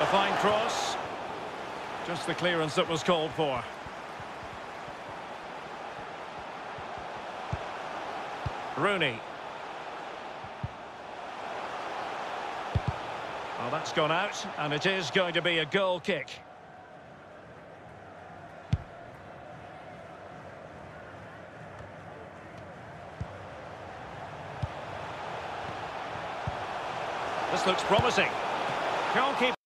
A fine cross. Just the clearance that was called for. Rooney. Well, that's gone out, and it is going to be a goal kick. This looks promising. Can't keep